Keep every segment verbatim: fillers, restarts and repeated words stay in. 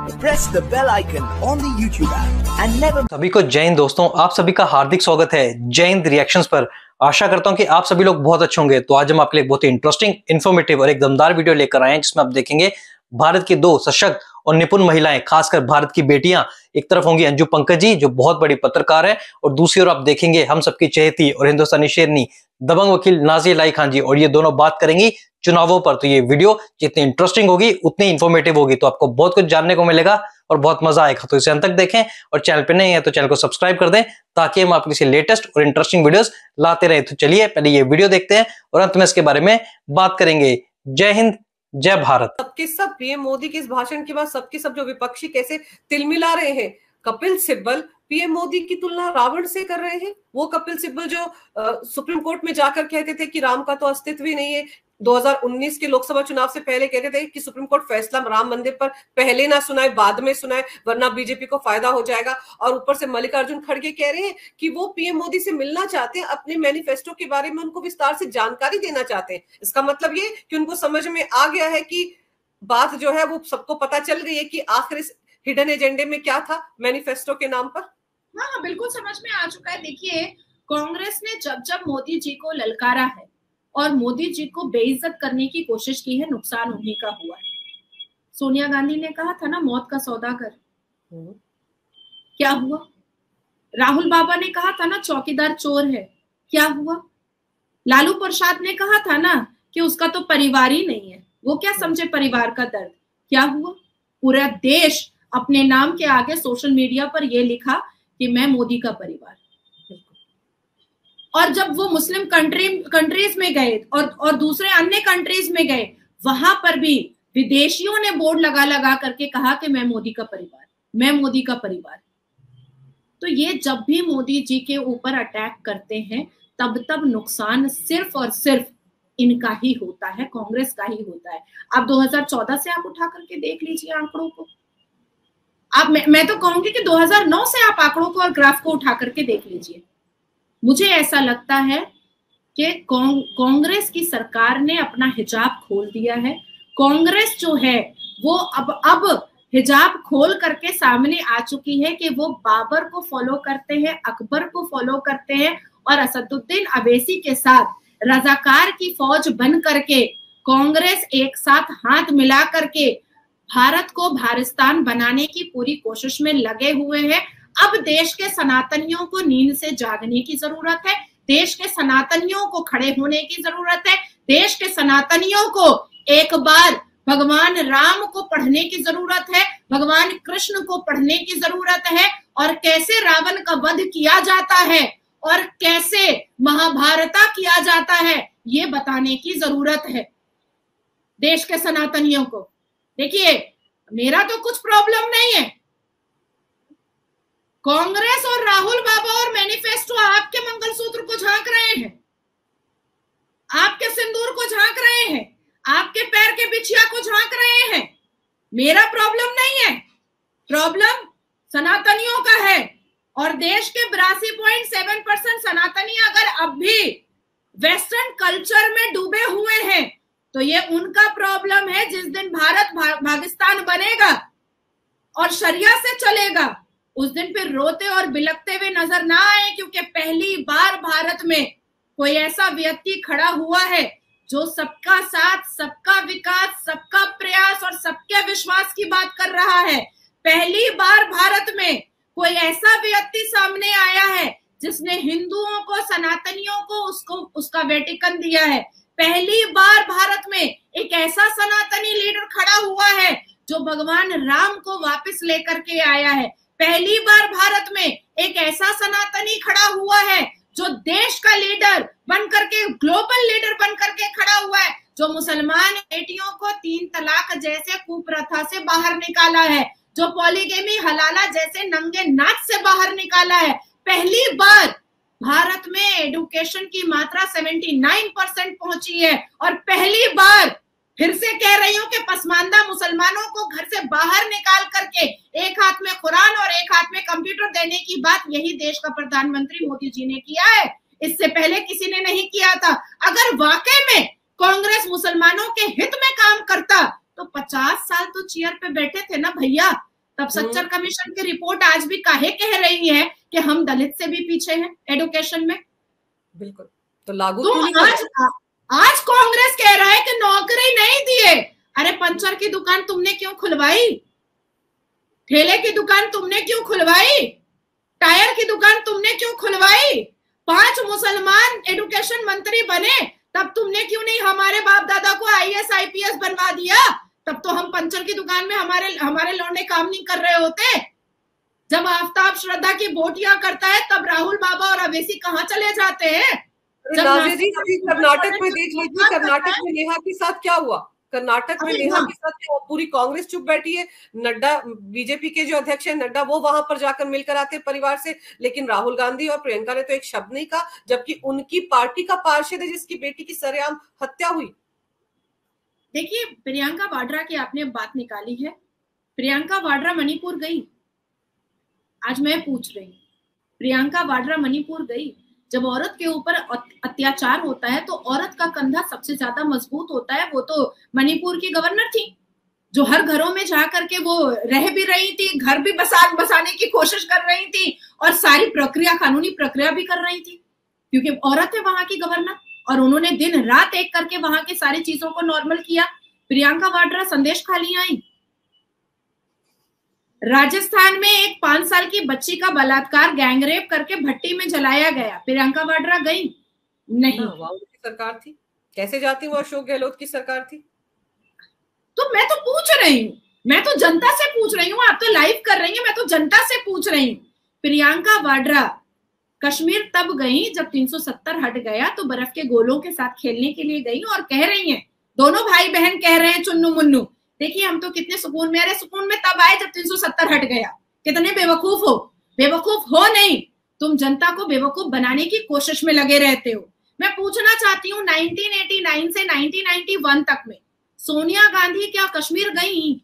press the bell icon on the YouTube app and never। सभी को जय हिंद दोस्तों, आप सभी का हार्दिक स्वागत है जय हिंद रिएक्शंस पर। आशा करता हूं कि आप सभी लोग बहुत अच्छे होंगे। तो आज हम आपके लिए बहुत ही इंटरेस्टिंग, इन्फॉर्मेटिव और एक दमदार वीडियो लेकर आए हैं, जिसमें आप देखेंगे भारत की दो सशक्त और निपुण महिलाएं, खासकर भारत की बेटियां। एक तरफ होंगी अंजू पंकज जी, जो बहुत बड़ी पत्रकार है, और दूसरी ओर आप देखेंगे हम सबकी चहेती और हिंदुस्तानी शेरनी दबंग वकील नाज़िया इलाही खान जी, और ये दोनों बात करेंगी चुनावों पर। तो ये वीडियो जितनी इंटरेस्टिंग होगी उतनी इंफॉर्मेटिव होगी, तो आपको बहुत कुछ जानने को मिलेगा और बहुत मजा आएगा। तो इसे अंत तक देखें, और चैनल पे नहीं है तो चैनल को सब्सक्राइब कर दें, ताकि हम आपके लिए लेटेस्ट और इंटरेस्टिंग वीडियोस लाते रहे। तो चलिए पहले ये वीडियो देखते हैं और अंत में इसके बारे में बात करेंगे। जय हिंद, जय भारत। सबके सब पीएम मोदी के इस भाषण के बाद सबके सब जो विपक्षी कैसे तिलमिला रहे हैं। कपिल सिब्बल पीएम मोदी की तुलना रावण से कर रहे हैं। वो कपिल सिब्बल जो आ, सुप्रीम कोर्ट में जाकर कहते थे कि राम का तो अस्तित्व ही नहीं है। दो हज़ार उन्नीस के लोकसभा चुनाव से पहले कहते थे कि सुप्रीम कोर्ट फैसला राम मंदिर पर पहले ना सुनाए, बाद में सुनाए, वरना बीजेपी को फायदा हो जाएगा। और ऊपर से मल्लिकार्जुन खड़गे कह रहे हैं कि वो पीएम मोदी से मिलना चाहते हैं, अपने मैनिफेस्टो के बारे में उनको विस्तार से जानकारी देना चाहते हैं। इसका मतलब ये कि उनको समझ में आ गया है कि बात जो है वो सबको पता चल गई है कि आखिर इस हिडन एजेंडे में क्या था मैनिफेस्टो के नाम पर। हाँ हाँ बिल्कुल समझ में आ चुका है। देखिए, कांग्रेस ने जब जब मोदी जी को ललकारा है और मोदी जी को बेइज्जत करने की कोशिश की है, नुकसान उन्हीं का हुआ है। सोनिया गांधी ने कहा था ना, मौत का सौदागर, क्या हुआ? राहुल बाबा ने कहा था ना, चौकीदार चोर है, क्या हुआ? लालू प्रसाद ने कहा था ना कि उसका तो परिवार ही नहीं है, वो क्या समझे परिवार का दर्द, क्या हुआ? पूरा देश अपने नाम के आगे सोशल मीडिया पर ये लिखा कि मैं मोदी का परिवार। और जब वो मुस्लिम कंट्री कंट्रीज में गए और और दूसरे अन्य कंट्रीज में गए, वहां पर भी विदेशियों ने बोर्ड लगा लगा करके कहा कि मैं मोदी का परिवार, मैं मोदी का परिवार। तो ये जब भी मोदी जी के ऊपर अटैक करते हैं, तब तब नुकसान सिर्फ और सिर्फ इनका ही होता है, कांग्रेस का ही होता है। आप दो हज़ार चौदह से आप उठा करके देख लीजिए आंकड़ों को। आप मैं, मैं तो कहूंगी कि दो हज़ार नौ से आप आंकड़ों को और ग्राफ को उठा करके देख लीजिए। मुझे ऐसा लगता है कि कांग्रेस की सरकार ने अपना हिजाब खोल दिया है। कांग्रेस जो है वो अब अब हिजाब खोल करके सामने आ चुकी है कि वो बाबर को फॉलो करते हैं, अकबर को फॉलो करते हैं, और असदुद्दीन अवैसी के साथ रजाकार की फौज बन करके कांग्रेस एक साथ हाथ मिला करके भारत को भारस्तान बनाने की पूरी कोशिश में लगे हुए हैं। अब देश के सनातनियों को नींद से जागने की जरूरत है, देश के सनातनियों को खड़े होने की जरूरत है, देश के सनातनियों को एक बार भगवान राम को पढ़ने की जरूरत है, भगवान कृष्ण को पढ़ने की जरूरत है, और कैसे रावण का वध किया जाता है और कैसे महाभारता किया जाता है, ये बताने की जरूरत है देश के सनातनियों को। देखिए, मेरा तो कुछ प्रॉब्लम नहीं है, कांग्रेस और राहुल बाबा और मैनिफेस्टो आपके मंगलसूत्र को झांक रहे हैं, आपके सिंदूर को झांक रहे हैं, आपके पैर के बिछिया को झांक रहे हैं। मेरा प्रॉब्लम नहीं है, प्रॉब्लम सनातनियों का है। और देश के बिरासी पॉइंट सात परसेंट सनातनी अगर अब भी वेस्टर्न कल्चर में डूबे हुए हैं, तो ये उनका प्रॉब्लम है। जिस दिन भारत भा, पाकिस्तान बनेगा और शरिया से चलेगा, उस दिन फिर रोते और बिलखते हुए नजर ना आए, क्योंकि पहली बार भारत में कोई ऐसा व्यक्ति खड़ा हुआ है जो सबका साथ, सबका विकास, सबका प्रयास और सबके विश्वास की बात कर रहा है। पहली बार भारत में कोई ऐसा व्यक्ति सामने आया है जिसने हिंदुओं को, सनातनियों को उसको उसका वेटिकन दिया है। पहली बार भारत में एक ऐसा सनातनी लीडर खड़ा हुआ है जो भगवान राम को वापस लेकर के आया है। पहली बार भारत में एक ऐसा सनातनी खड़ा हुआ है जो देश का लीडर बन करके, ग्लोबल लीडर बन करके खड़ा हुआ है, जो मुसलमान बेटियों को तीन तलाक जैसे कुप्रथा से बाहर निकाला है, जो पॉलीगेमी हलाला जैसे नंगे नाच से बाहर निकाला है। पहली बार भारत में एजुकेशन की मात्रा उन्यासी परसेंट पहुंची है, और पहली बार फिर से कह रही हूँ कि पसमानदा मुसलमानों को घर से बाहर निकाल करके एक हाथ में कुरान और एक हाथ में कंप्यूटर देने की बात यही देश का प्रधानमंत्री मोदी जी ने किया है। इससे पहले किसी ने नहीं किया था। अगर वाकई में कांग्रेस मुसलमानों के हित में काम करता तो पचास साल तो चेयर पे बैठे थे ना भैया। तब सच्चर कमीशन की रिपोर्ट आज भी काहे कह रही है कि हम दलित से भी पीछे हैं एडुकेशन में। बिल्कुल, तो लागू तो क्यों आज आज कांग्रेस कह रहा है कि नौकरी नहीं दिए। अरे पंचर की दुकान तुमने क्यों खुलवाई, ठेले की दुकान तुमने क्यों खुलवाई, टायर की दुकान तुमने क्यों खुलवाई, पांच मुसलमान एडुकेशन मंत्री बने तब तुमने क्यों नहीं हमारे बाप दादा को आईएएस आईपीएस बनवा दिया। तब तो हम पंचर की दुकान में हमारे हमारे लौंडे काम नहीं कर रहे होते। जब आफ्ताब श्रद्धा की बोटियां करता है तब राहुल बाबा और अवेसी कहाँ चले जाते हैं। नाज़िया जी, अभी कर्नाटक में देख लीजिए, कर्नाटक में नेहा के साथ क्या हुआ, कर्नाटक में नेहा के साथ क्या हुआ, पूरी कांग्रेस चुप बैठी है। नड्डा, बीजेपी के जो अध्यक्ष है नड्डा, वो वहां पर जाकर मिलकर आते परिवार से, लेकिन राहुल गांधी और प्रियंका ने तो एक शब्द नहीं कहा, जबकि उनकी पार्टी का पार्षद है जिसकी बेटी की सरेआम हत्या हुई। देखिए, प्रियंका वाड्रा की आपने बात निकाली है। प्रियंका वाड्रा मणिपुर गई, आज मैं पूछ रही हूँ, प्रियंका वाड्रा मणिपुर गई। जब औरत के ऊपर अत्याचार होता है तो औरत का कंधा सबसे ज्यादा मजबूत होता है। वो तो मणिपुर की गवर्नर थी जो हर घरों में जा करके वो रह भी रही थी, घर भी बसा बसाने की कोशिश कर रही थी और सारी प्रक्रिया, कानूनी प्रक्रिया भी कर रही थी, क्योंकि औरत है वहां की गवर्नर और उन्होंने दिन रात एक करके वहां की सारी चीजों को नॉर्मल किया। प्रियंका वाड्रा संदेश खाली आई। राजस्थान में एक पांच साल की बच्ची का बलात्कार, गैंगरेप करके भट्टी में जलाया गया। प्रियंका वाड्रा गई नहीं। वहां उनकी सरकार थी, कैसे जाती वो अशोक गहलोत की सरकार थी। तो मैं तो पूछ रही हूँ, मैं तो जनता से पूछ रही हूँ, आप तो लाइव कर रही हैं, मैं तो जनता से पूछ रही हूँ। प्रियंका वाड्रा कश्मीर तब गई जब तीन सौ सत्तर हट गया तो बर्फ के गोलों के साथ खेलने के लिए गई और कह रही हैं, दोनों भाई बहन कह रहे हैं चुन्नू मुन्नू, देखिए हम तो कितने सुकून में, अरे सुकून में तब आए जब तीन सौ सत्तर हट गया। कितने बेवकूफ हो, बेवकूफ हो नहीं, तुम जनता को बेवकूफ बनाने की कोशिश में लगे रहते हो। मैं पूछना चाहती हूँ, उन्नीस सौ नवासी से उन्नीस सौ इक्यानवे तक में सोनिया गांधी क्या कश्मीर गई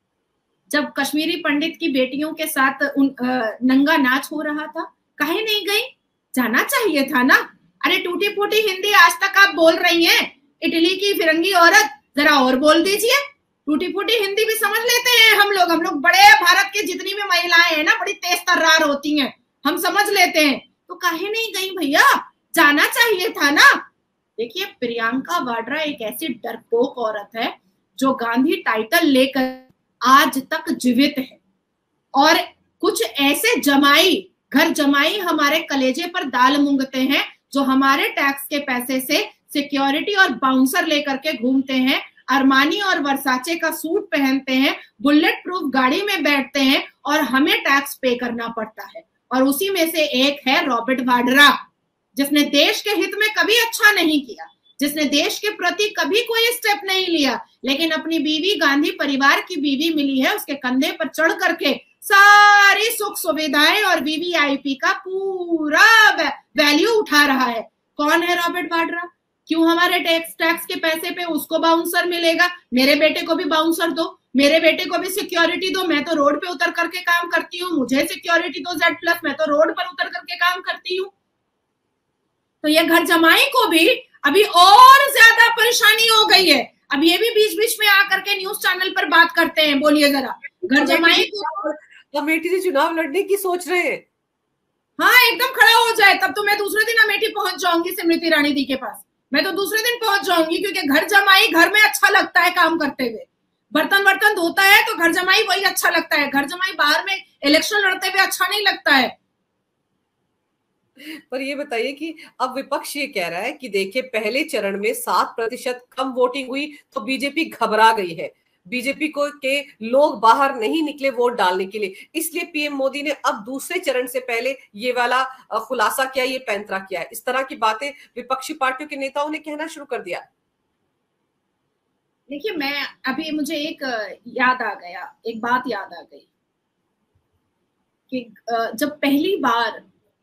जब कश्मीरी पंडित की बेटियों के साथ उन, आ, नंगा नाच हो रहा था? काहे नहीं गई? जाना चाहिए था ना। अरे टूटी फूटी हिंदी आज तक आप बोल रही हैं, इटली की फिरंगी औरत, जरा और बोल दीजिए। टूटी फूटी हिंदी भी समझ लेते हैं हम लोग, हम लोग बड़े भारत की जितनी भी महिलाएं हैं ना बड़ी तेज तर्रार होती हैं, हम समझ लेते हैं। तो काहे नहीं गई भैया, जाना चाहिए था ना। देखिए, प्रियंका वाड्रा एक ऐसी डरपोक औरत है जो गांधी टाइटल लेकर आज तक जीवित है और कुछ ऐसे जमाई, घर जमाई हमारे कलेजे पर दाल मूंगते हैं जो हमारे टैक्स के पैसे से सिक्योरिटी और बाउंसर लेकर के घूमते हैं, अरमानी और वर्साचे का सूट पहनते हैं, बुलेट प्रूफ गाड़ी में बैठते हैं और हमें टैक्स पे करना पड़ता है। और उसी में से एक है रॉबर्ट वाड्रा, जिसने देश के हित में कभी अच्छा नहीं किया, जिसने देश के प्रति कभी कोई स्टेप नहीं लिया, लेकिन अपनी बीवी, गांधी परिवार की बीवी मिली है, उसके कंधे पर चढ़ करके सारी सुख सुविधाएं और वीवीआईपी का पूरा वैल्यू उठा रहा है। कौन है रॉबर्ट वाड्रा? क्यों हमारे टैक्स टैक्स के पैसे पे उसको बाउंसर मिलेगा? मेरे बेटे को भी बाउंसर दो, मेरे बेटे को भी सिक्योरिटी दो, मैं तो रोड पे उतर करके काम करती हूँ, मुझे सिक्योरिटी दो जेड प्लस, मैं तो रोड पर उतर करके काम करती हूँ। तो ये घर जमाई को भी अभी और ज्यादा परेशानी हो गई है। अब ये भी बीच बीच में आकर के न्यूज चैनल पर बात करते हैं, बोलिए जरा। घर जमाई को अमेठी से चुनाव लड़ने की सोच रहे हैं। हाँ, एकदम खड़ा हो जाए, तब तो मैं दूसरे दिन अमेठी पहुंच जाऊंगी स्मृति ईरानी दी के पास। मैं तो दूसरे दिन पहुंच जाऊंगी, क्योंकि घर जमाई घर में अच्छा लगता है काम करते हुए। बर्तन बर्तन धोता है तो घर जमाई वही अच्छा लगता है, घर जमाई बाहर में इलेक्शन लड़ते हुए अच्छा नहीं लगता है। पर ये बताइए कि अब विपक्ष ये कह रहा है कि देखिए, पहले चरण में सात प्रतिशत कम वोटिंग हुई तो बीजेपी घबरा गई है, बीजेपी को के लोग बाहर नहीं निकले वोट डालने के लिए, इसलिए पीएम मोदी ने अब दूसरे चरण से पहले ये वाला खुलासा किया, ये पैंतरा किया है। इस तरह की बातें विपक्षी पार्टियों के नेताओं ने कहना शुरू कर दिया। देखिए, मैं अभी मुझे एक याद आ गया, एक बात याद आ गई कि जब पहली बार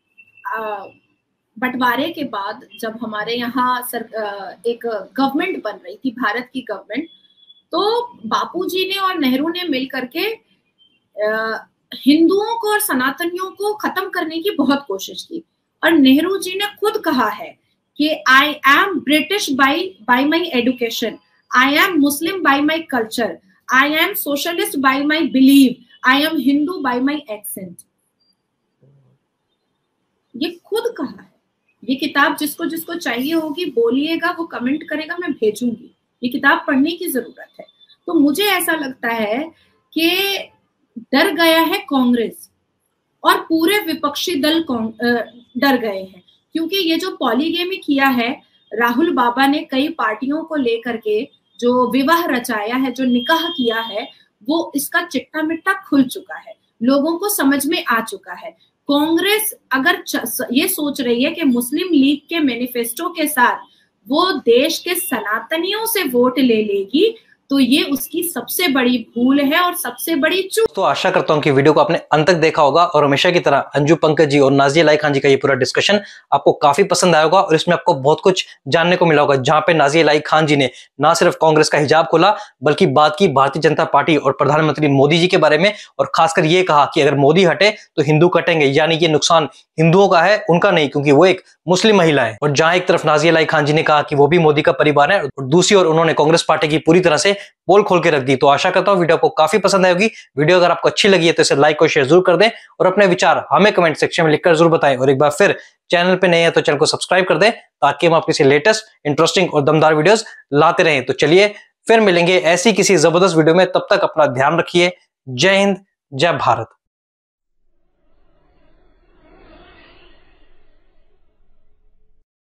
बंटवारे के बाद जब हमारे यहाँ सर एक गवर्नमेंट बन रही थी, भारत की गवर्नमेंट, तो बापूजी ने और नेहरू ने मिलकर के हिंदुओं को और सनातनियों को खत्म करने की बहुत कोशिश की। और नेहरू जी ने खुद कहा है कि I am British by by my education, I am Muslim by my culture, I am socialist by my believe, I am Hindu by my accent. ये खुद कहा है। ये किताब जिसको जिसको चाहिए होगी बोलिएगा, वो कमेंट करेगा, मैं भेजूंगी। ये किताब पढ़ने की जरूरत है। तो मुझे ऐसा लगता है कि डर गया है कांग्रेस और पूरे विपक्षी दल डर गए हैं, क्योंकि ये जो पॉलीगेमी किया है राहुल बाबा ने, कई पार्टियों को लेकर के जो विवाह रचाया है, जो निकाह किया है, वो इसका चिट्टा मिट्टा खुल चुका है, लोगों को समझ में आ चुका है। कांग्रेस अगर ये सोच रही है कि मुस्लिम लीग के मैनिफेस्टो के साथ वो देश के सनातनियों से वोट ले लेगी, तो ये उसकी सबसे बड़ी भूल है और सबसे बड़ी चूक। तो आशा करता हूं कि वीडियो को आपने अंत तक देखा होगा और हमेशा की तरह अंजू पंकज जी और नाजिया इलाही खान जी का ये पूरा डिस्कशन आपको काफी पसंद आया होगा और इसमें आपको बहुत कुछ जानने को मिला होगा, जहां पे नाजिया इलाही खान जी ने ना सिर्फ कांग्रेस का हिजाब खोला बल्कि बात की भारतीय जनता पार्टी और प्रधानमंत्री मोदी जी के बारे में, और खासकर ये कहा कि अगर मोदी हटे तो हिंदू कटेंगे, यानी ये नुकसान हिंदुओं का है, उनका नहीं, क्योंकि वो एक मुस्लिम महिला है। और जहां एक तरफ नाजिया इलाही खान जी ने कहा कि वो भी मोदी का परिवार है और दूसरी ओर उन्होंने कांग्रेस पार्टी की पूरी तरह से पोल खोल के रख दी। तो आशा करता हूं वीडियो आपको काफी पसंद आई होगी। वीडियो अगर आपको अच्छी लगी है तो इसे लाइक और शेयर जरूर कर दें और अपने विचार हमें कमेंट सेक्शन में लिखकर जरूर बताएं। और एक बार फिर चैनल पे नए हैं तो चैनल को सब्सक्राइब कर दें ताकि हम आपके लेटेस्ट इंटरेस्टिंग और दमदार वीडियोस लाते रहें। तो चलिए फिर मिलेंगे ऐसी किसी जबरदस्त वीडियो में, तब तक अपना ध्यान रखिए। जय हिंद, जय भारत।